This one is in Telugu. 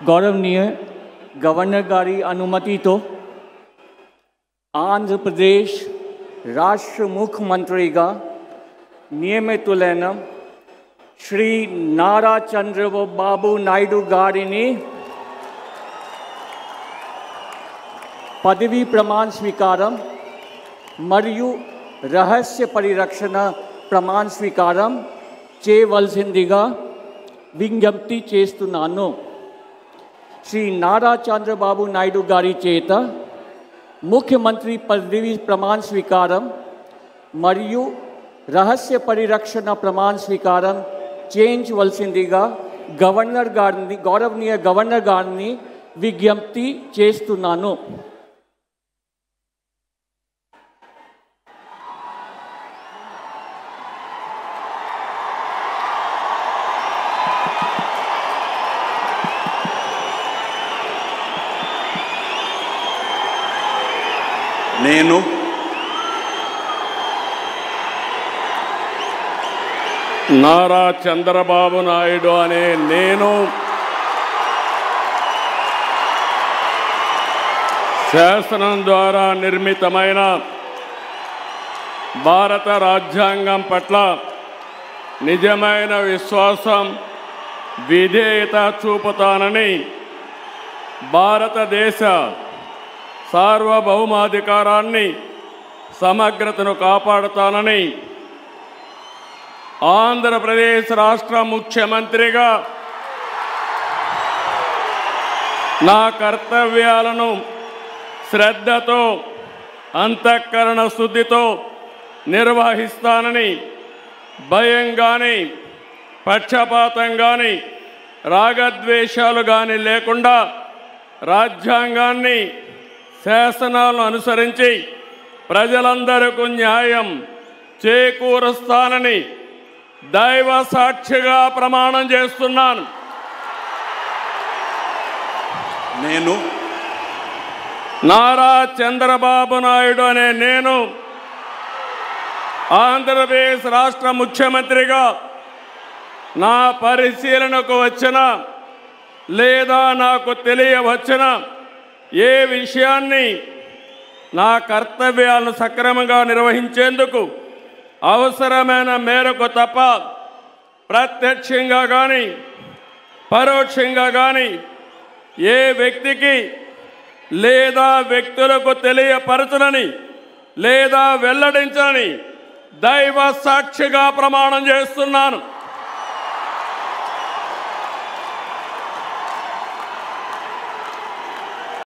गौरवनीय गवर्नर गारी अनुमति तो आंध्र प्रदेश राष्ट्र मुख्यमंत्री नियमितुलैन श्री नारा चंद्रबाबु नायडू गारिनी पदवी प्रमाण स्वीकारम मरियु रहस्य परिरक्षण प्रमाण स्वीकारम చేయవలసిందిగా విజ్ఞప్తి చేస్తున్నాను. శ్రీ నారా చంద్రబాబు నాయుడు గారి చేత ముఖ్యమంత్రి పదవి ప్రమాణ స్వీకారం మరియు రహస్య పరిరక్షణ ప్రమాణ స్వీకారం చేయించవలసిందిగా గౌరవనీయ గవర్నర్ గారిని విజ్ఞప్తి చేస్తున్నాను. నేను నారా చంద్రబాబు నాయుడు అనే నేను శాసనం ద్వారా నిర్మితమైన భారత రాజ్యాంగం పట్ల నిజమైన విశ్వాసం విధేయత చూపుతానని భారతదేశ సార్వభౌమాధికారాన్ని సమగ్రతను కాపాడుతానని ఆంధ్రప్రదేశ్ రాష్ట్ర ముఖ్యమంత్రిగా నా కర్తవ్యాలను శ్రద్ధతో అంతఃకరణ శుద్ధితో నిర్వహిస్తానని భయం కానీ పక్షపాతం కానీ రాగద్వేషాలు కానీ లేకుండా రాజ్యాంగాన్ని శాసనాలను అనుసరించి ప్రజలందరికీ న్యాయం చేకూరుస్తానని దైవ సాక్షిగా ప్రమాణం చేస్తున్నాను. నేను నారా చంద్రబాబు నాయుడు అనే నేను ఆంధ్రప్రదేశ్ రాష్ట్ర ముఖ్యమంత్రిగా నా పరిశీలనకు వచ్చిన లేదా నాకు తెలియవచ్చిన ఏ విషయాన్ని నా కర్తవ్యాలను సక్రమంగా నిర్వహించేందుకు అవసరమైన మేరకు తప్ప ప్రత్యక్షంగా కానీ పరోక్షంగా కానీ ఏ వ్యక్తికి లేదా వ్యక్తులకు తెలియపరచనని లేదా వెల్లడించని దైవ సాక్షిగా ప్రమాణం చేస్తున్నాను.